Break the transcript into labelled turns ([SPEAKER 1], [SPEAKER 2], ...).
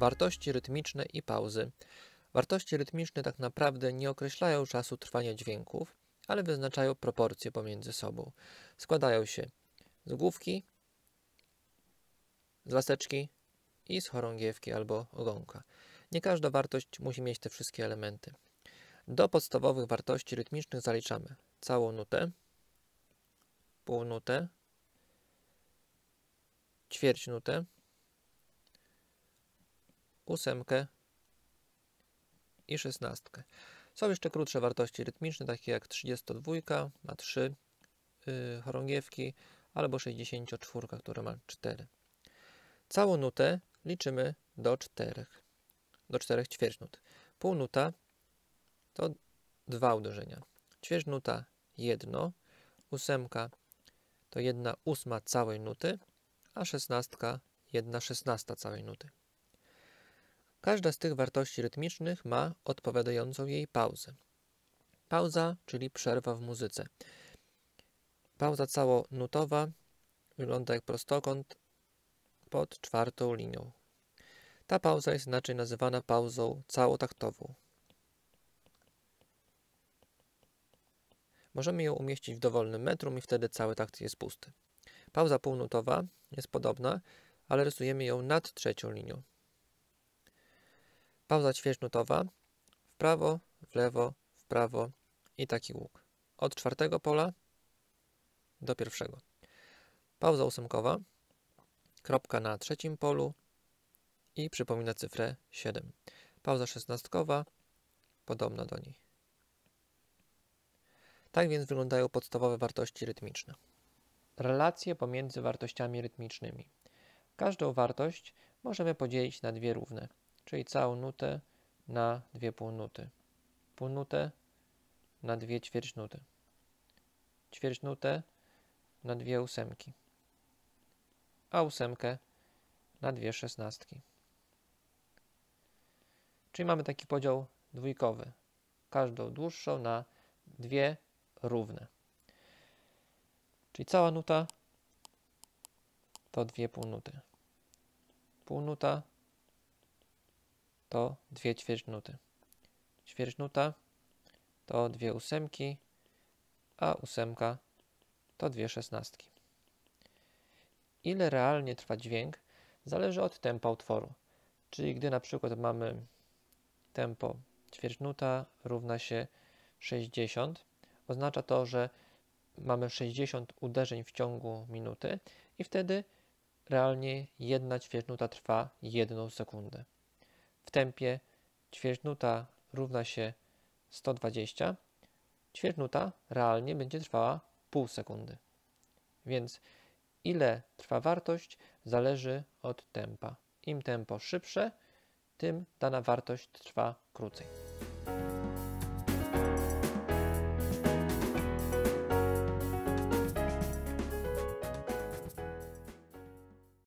[SPEAKER 1] Wartości rytmiczne i pauzy. Wartości rytmiczne tak naprawdę nie określają czasu trwania dźwięków, ale wyznaczają proporcje pomiędzy sobą. Składają się z główki, z laseczki i z chorągiewki albo ogonka. Nie każda wartość musi mieć te wszystkie elementy. Do podstawowych wartości rytmicznych zaliczamy całą nutę, półnutę, ćwierćnutę, ósemkę i szesnastkę. Są jeszcze krótsze wartości rytmiczne, takie jak 32, ma 3 chorągiewki, albo 64, która ma 4. Całą nutę liczymy do 4 ćwierćnut. Półnuta to 2 uderzenia. Ćwierćnuta 1, ósemka to 1/8 całej nuty, a szesnastka 1/16 całej nuty. Każda z tych wartości rytmicznych ma odpowiadającą jej pauzę. Pauza, czyli przerwa w muzyce. Pauza całonutowa wygląda jak prostokąt pod 4. linią. Ta pauza jest inaczej nazywana pauzą całotaktową. Możemy ją umieścić w dowolnym metrum i wtedy cały takt jest pusty. Pauza półnutowa jest podobna, ale rysujemy ją nad 3. linią. Pauza ćwierćnutowa w prawo, w lewo, w prawo i taki łuk. Od 4. pola do 1. Pauza ósemkowa, kropka na 3. polu i przypomina cyfrę 7. Pauza szesnastkowa, podobna do niej. Tak więc wyglądają podstawowe wartości rytmiczne. Relacje pomiędzy wartościami rytmicznymi. Każdą wartość możemy podzielić na dwie równe, czyli całą nutę na 2 półnuty, półnutę na 2 ćwierćnuty, ćwierćnutę na 2 ósemki, a ósemkę na 2 szesnastki. Czyli mamy taki podział dwójkowy, każdą dłuższą na 2 równe. Czyli cała nuta to 2 półnuty, półnuta to 2 ćwierćnuty, ćwierćnuta to 2 ósemki, a ósemka to 2 szesnastki. Ile realnie trwa dźwięk, zależy od tempa utworu. Czyli gdy na przykład mamy tempo ćwierćnuta równa się 60, oznacza to, że mamy 60 uderzeń w ciągu minuty i wtedy realnie 1 ćwierćnuta trwa 1 sekundę. W tempie ćwierćnuta równa się 120, ćwierćnuta realnie będzie trwała pół sekundy. Więc ile trwa wartość zależy od tempa. Im tempo szybsze, tym dana wartość trwa krócej.